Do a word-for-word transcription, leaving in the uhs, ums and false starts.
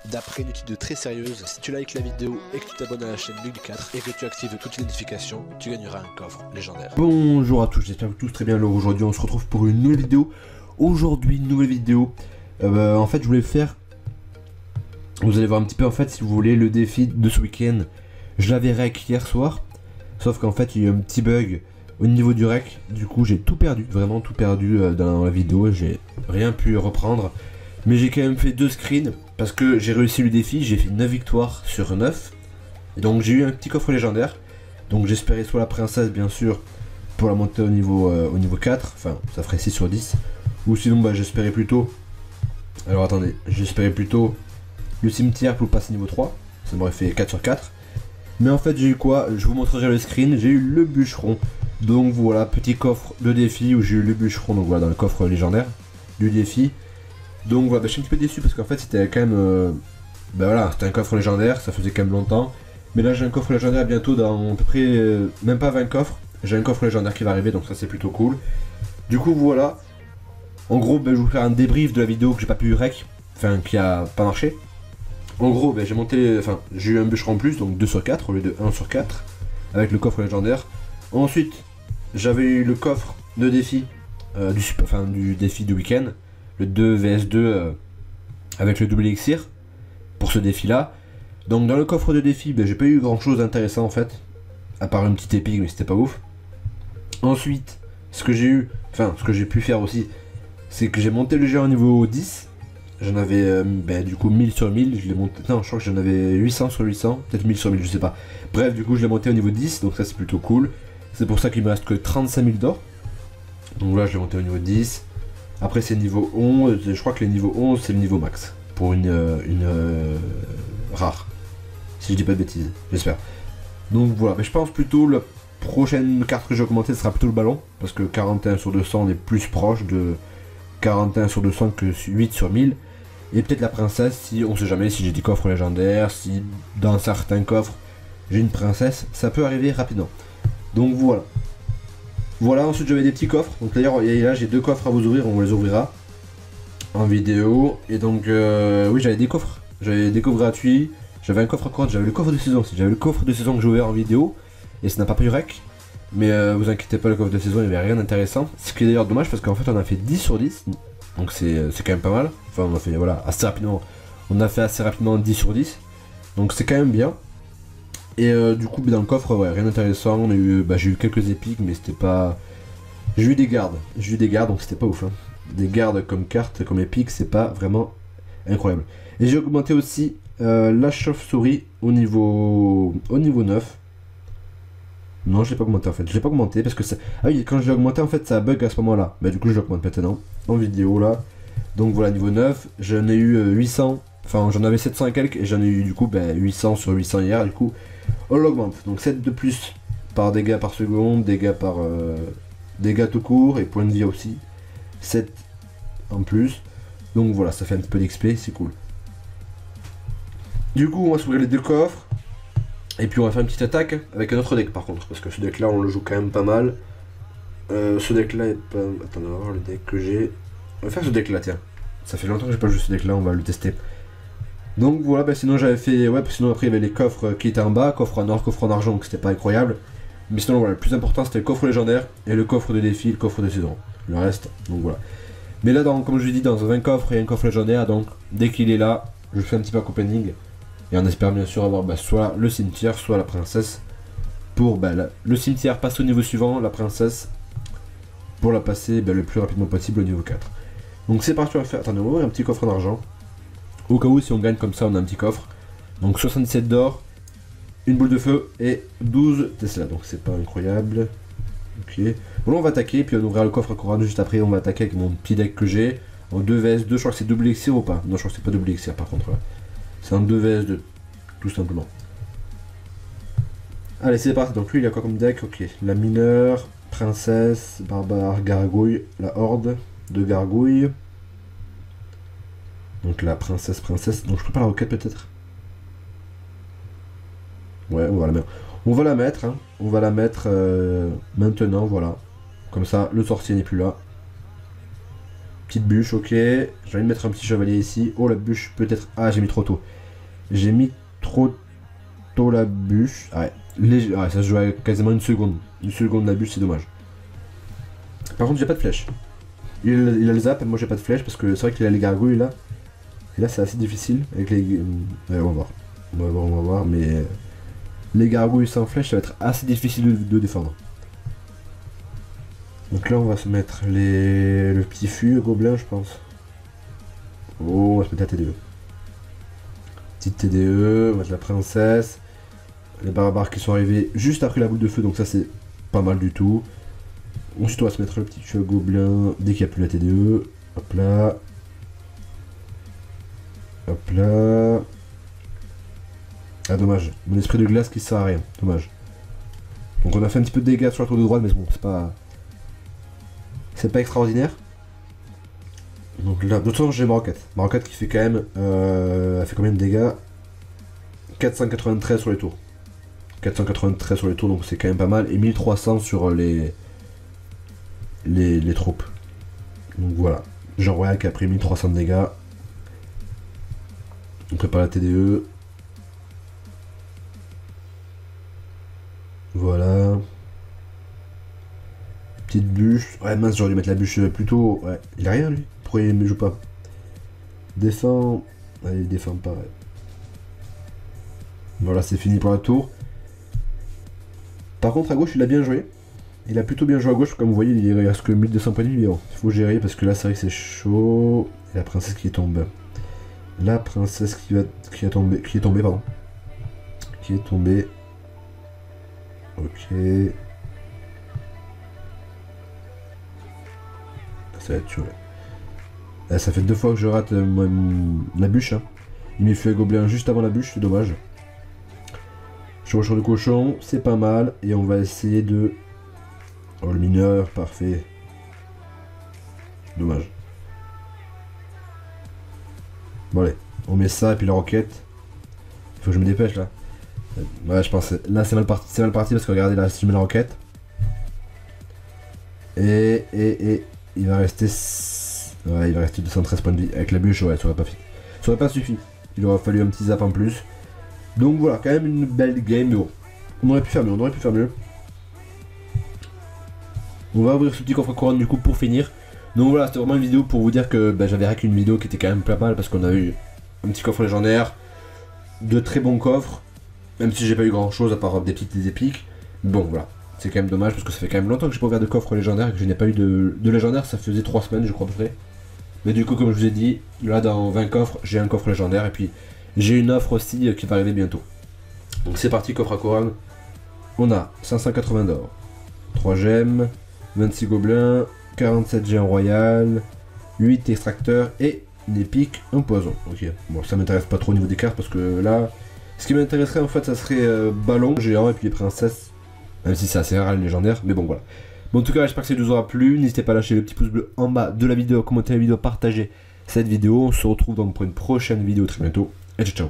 D'après une étude très sérieuse, si tu likes la vidéo et que tu t'abonnes à la chaîne Mug quatre et que tu actives toutes les notifications, tu gagneras un coffre légendaire. Bonjour à tous, j'espère que tous très bien. Alors aujourd'hui on se retrouve pour une nouvelle vidéo. Aujourd'hui une nouvelle vidéo. Euh, en fait je voulais faire, vous allez voir un petit peu en fait si vous voulez le défi de ce week-end. Je l'avais rec hier soir, sauf qu'en fait il y a eu un petit bug au niveau du rec. Du coup j'ai tout perdu, vraiment tout perdu euh, dans la vidéo. J'ai rien pu reprendre. Mais j'ai quand même fait deux screens parce que j'ai réussi le défi, j'ai fait neuf victoires sur neuf. Et donc j'ai eu un petit coffre légendaire. Donc j'espérais soit la princesse bien sûr pour la monter au niveau, euh, au niveau quatre, enfin ça ferait six sur dix. Ou sinon bah, j'espérais plutôt, alors attendez, j'espérais plutôt le cimetière pour passer niveau trois. Ça m'aurait fait quatre sur quatre. Mais en fait j'ai eu quoi? Je vous montrerai le screen, j'ai eu le bûcheron. Donc voilà, petit coffre de défi où j'ai eu le bûcheron, donc voilà dans le coffre légendaire du défi. Donc voilà, bah, je suis un petit peu déçu parce qu'en fait c'était quand même, euh, bah voilà, c'était un coffre légendaire, ça faisait quand même longtemps. Mais là j'ai un coffre légendaire bientôt dans à peu près, euh, même pas vingt coffres. J'ai un coffre légendaire qui va arriver, donc ça c'est plutôt cool. Du coup voilà, en gros bah, je vais vous faire un débrief de la vidéo que j'ai pas pu rec, enfin qui a pas marché. En gros bah, j'ai monté, enfin j'ai eu un bûcheron en plus, donc deux sur quatre au lieu de un sur quatre, avec le coffre légendaire. Ensuite j'avais eu le coffre de défi, euh, du, enfin, du défi du week-end. Le deux vs deux euh, avec le double élixir pour ce défi là. Donc dans le coffre de défi ben, j'ai pas eu grand chose d'intéressant en fait, à part une petite épique mais c'était pas ouf. Ensuite ce que j'ai eu, enfin ce que j'ai pu faire aussi, c'est que j'ai monté le jeu au niveau dix. J'en avais euh, ben, du coup mille sur mille, je l'ai monté, non je crois que j'en avais huit cents sur huit cents, peut-être mille sur mille, je sais pas. Bref du coup je l'ai monté au niveau dix, donc ça c'est plutôt cool. C'est pour ça qu'il me reste que trente-cinq mille d'or. Donc là je l'ai monté au niveau dix. Après c'est niveau onze, je crois que le niveau onze c'est le niveau max pour une, euh, une euh, rare. Si je dis pas de bêtises, j'espère. Donc voilà, mais je pense plutôt la prochaine carte que je vais augmenter sera plutôt le ballon. Parce que quarante et un sur deux cents on est plus proche de quarante et un sur deux cents que huit sur mille. Et peut-être la princesse si on sait jamais, si j'ai des coffres légendaires, si dans certains coffres j'ai une princesse, ça peut arriver rapidement. Donc voilà. Voilà, ensuite j'avais des petits coffres, donc d'ailleurs là j'ai deux coffres à vous ouvrir, on les ouvrira en vidéo. Et donc euh, oui j'avais des coffres, j'avais des coffres gratuits, j'avais un coffre à crotte, j'avais le coffre de saison aussi, j'avais le coffre de saison que j'ai ouvert en vidéo et ça n'a pas pu rec. Mais euh, vous inquiétez pas, le coffre de saison il n'y avait rien d'intéressant, ce qui est d'ailleurs dommage parce qu'en fait on a fait dix sur dix, donc c'est quand même pas mal, enfin on a fait voilà assez rapidement, on a fait assez rapidement dix sur dix, donc c'est quand même bien. Et euh, du coup dans le coffre ouais rien d'intéressant, on a eu, bah, j'ai eu quelques épiques mais c'était pas, j'ai eu des gardes, j'ai eu des gardes donc c'était pas ouf hein. Des gardes comme carte, comme épique, c'est pas vraiment incroyable. Et j'ai augmenté aussi euh, la chauve-souris au niveau au niveau neuf. Non je l'ai pas augmenté en fait, je l'ai pas augmenté parce que ça, ah oui quand je l'ai augmenté en fait ça bug à ce moment là. Bah du coup je l'augmente maintenant en vidéo là. Donc voilà niveau neuf, j'en ai eu euh, huit cents, enfin j'en avais sept cents et quelques et j'en ai eu du coup bah, huit cents sur huit cents hier, du coup on l'augmente. Donc sept de plus par dégâts par seconde, dégâts par euh, dégâts tout court et points de vie aussi. sept en plus. Donc voilà, ça fait un petit peu d'X P, c'est cool. Du coup on va s'ouvrir les deux coffres. Et puis on va faire une petite attaque avec un autre deck par contre. Parce que ce deck là on le joue quand même pas mal. Euh, ce deck là est pas... Attends, on va voir le deck que j'ai. On va faire ce deck là, tiens. Ça fait longtemps que j'ai pas joué ce deck là, on va le tester. Donc voilà, bah sinon j'avais fait, ouais, sinon après il y avait les coffres qui étaient en bas, coffre en or, coffre en argent, donc c'était pas incroyable. Mais sinon voilà, le plus important c'était le coffre légendaire et le coffre de défi, le coffre de saison. Le reste, donc voilà. Mais là, dans, comme je l'ai dit, dans vingt coffres et un coffre légendaire, donc dès qu'il est là, je fais un petit pack opening. Et on espère bien sûr avoir bah, soit le cimetière, soit la princesse. Pour bah, la, le cimetière passe au niveau suivant, la princesse pour la passer bah, le plus rapidement possible au niveau quatre. Donc c'est parti, on va faire, attendez, on va ouvrir un petit coffre d'argent. Au cas où si on gagne comme ça on a un petit coffre. Donc soixante-dix-sept d'or, une boule de feu et douze Tesla, donc c'est pas incroyable. Ok, bon là on va attaquer, puis on ouvrira le coffre à couronne juste après, on va attaquer avec mon petit deck que j'ai. En deux vs deux, je crois que c'est double élixir ou pas? Non je crois que c'est pas double élixir par contre. C'est un deux vs deux, tout simplement. Allez c'est parti, donc lui il a quoi comme deck? Ok, la mineure, princesse, barbare, gargouille, la horde de gargouilles. Donc la princesse, princesse, donc je prépare la roquette peut-être. Ouais, on va la mettre. On va la mettre, hein. On va la mettre euh, maintenant, voilà. Comme ça, le sorcier n'est plus là. Petite bûche, ok. J'ai envie de mettre un petit chevalier ici. Oh, la bûche, peut-être. Ah, j'ai mis trop tôt. J'ai mis trop tôt la bûche. Ah ouais, Léger... ah, ça se joue à quasiment une seconde. Une seconde la bûche, c'est dommage. Par contre, j'ai pas de flèche. Il, il a le zap, moi j'ai pas de flèche parce que c'est vrai qu'il a les gargouilles là. Et là, c'est assez difficile avec les. Ouais, on va voir. On va voir, on va voir, mais. Les gargouilles sans flèche, ça va être assez difficile de, de défendre. Donc là, on va se mettre les... le petit fût gobelin, je pense. Oh, on va se mettre la T D E. Petite T D E, on va mettre la princesse. Les barbares qui sont arrivés juste après la boule de feu, donc ça c'est pas mal du tout. Ensuite, on va se mettre le petit fût gobelin dès qu'il n'y a plus la T D E. Hop là. Hop là. Ah, dommage. Mon esprit de glace qui sert à rien. Dommage. Donc on a fait un petit peu de dégâts sur la tour de droite, mais bon, c'est pas... C'est pas extraordinaire. Donc là, de toute façon, j'ai ma roquette. Ma roquette qui fait quand même... Euh, elle fait combien de dégâts? quatre cent quatre-vingt-treize sur les tours. quatre cent quatre-vingt-treize sur les tours, donc c'est quand même pas mal. Et mille trois cents sur les... Les, les troupes. Donc voilà. Jean Royal qui a pris mille trois cents de dégâts. On prépare la T D E. Voilà. Petite bûche. Ouais, mince, j'aurais dû mettre la bûche plus tôt. Ouais, il a rien lui. Pourquoi il ne joue pas? Défend. Allez, il défend pas. Ouais. Voilà, c'est fini pour la tour. Par contre, à gauche, il a bien joué. Il a plutôt bien joué à gauche. Comme vous voyez, il reste que mille deux cents points de vie. Bon, il faut gérer parce que là, c'est vrai que c'est chaud. Et la princesse qui est tombée. La princesse qui, va, qui, a tombé, qui est tombée, pardon. Qui est tombée. Ok. Ça va être chaud là. Là, ça fait deux fois que je rate euh, moi, la bûche. Hein. Il m'est fait un gobelin juste avant la bûche, c'est dommage. Chevaucheur de cochon, c'est pas mal. Et on va essayer de... Oh, le mineur, parfait. Dommage. Bon allez, on met ça et puis la roquette. Il faut que je me dépêche là. Ouais, je pense là c'est mal parti, c'est mal parti parce que regardez là, si je mets la roquette. Et, et, et, il va rester... Ouais, il va rester deux cent treize points de vie. Avec la bûche, ouais, ça aurait pas fait. Ça aurait pas suffi. Il aurait fallu un petit zap en plus. Donc voilà, quand même une belle game, mais bon. On aurait pu faire mieux, on aurait pu faire mieux. On va ouvrir ce petit coffre couronne du coup pour finir. Donc voilà, c'était vraiment une vidéo pour vous dire que bah, j'avais rack une vidéo qui était quand même pas mal parce qu'on a eu un petit coffre légendaire, de très bons coffres, même si j'ai pas eu grand chose à part des petites des épiques. Bon voilà, c'est quand même dommage parce que ça fait quand même longtemps que j'ai pas ouvert de coffre légendaire et que je n'ai pas eu de, de légendaire, ça faisait trois semaines je crois à peu près. Mais du coup comme je vous ai dit, là dans vingt coffres, j'ai un coffre légendaire et puis j'ai une offre aussi qui va arriver bientôt. Donc c'est parti, coffre à couronne. On a cinq cent quatre-vingts d'or, trois gemmes, vingt-six gobelins, quarante-sept géants royal, huit extracteurs et une épique, un poison. Ok, bon ça m'intéresse pas trop au niveau des cartes parce que là, ce qui m'intéresserait en fait ça serait euh, ballon, géant et puis les princesses, même si c'est assez rare les légendaires, mais bon voilà. Bon en tout cas j'espère que ça vous aura plu, n'hésitez pas à lâcher le petit pouce bleu en bas de la vidéo, commenter la vidéo, partager cette vidéo, on se retrouve donc pour une prochaine vidéo très bientôt, et ciao ciao.